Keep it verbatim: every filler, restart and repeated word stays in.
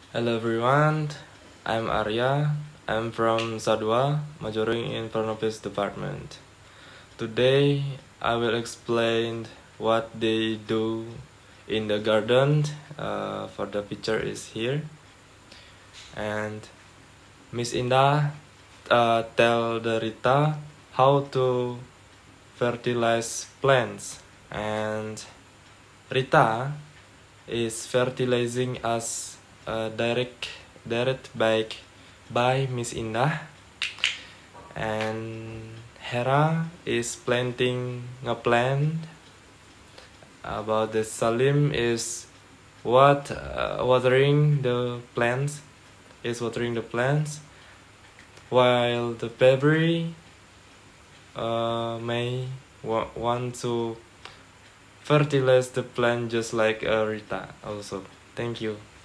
Hello everyone, I'm Arya. I'm from Sadwa, majoring in front office department. Today I will explain what they do in the garden. Uh, for the picture is here, and Miss Indah uh, tell the Rita how to fertilize plants, and Rita is fertilizing us uh, direct direct by by Miss Indah, and Hera is planting a plant. About the Salim is what uh, watering the plants is watering the plants, while the February uh, may wa want to fertilize the plant just like uh, Rita also. Thank you.